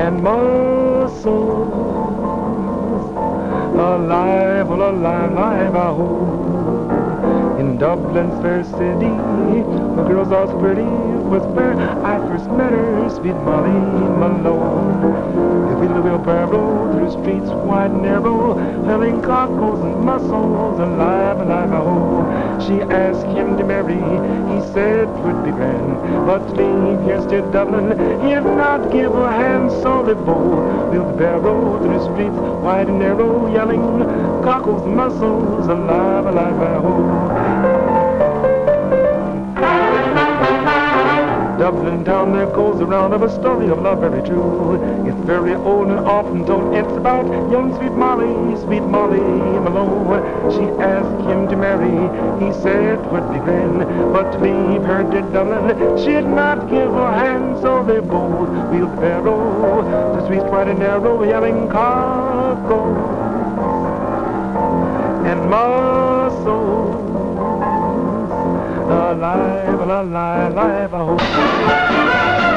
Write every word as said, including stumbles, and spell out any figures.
and muscles. Alive, well, alive, alive, I hope. In Dublin's fair city, the girls are so pretty, was where I first met her, sweet Molly Malone. If we live wheelbarrow through streets wide and narrow, hailing cockles and mussels, alive, alive, I hope. She asked him to marry, he said 'twould be grand, but to leave here to Dublin, he'd not give a hand, so they both wheelbarrow through streets wide and narrow, yelling cockles and mussels, alive, alive, I hope. Dublin town, there goes around of a story of love very true. It's very old and often told. It's about young sweet Molly, sweet Molly Malone. She asked him to marry, he said 'twould be grand, but to leave her to Dublin, she'd not give a hand, so they both wheelbarrow the streets wide and narrow, yelling cockles and mussels. Alive, alive, alive, I hope.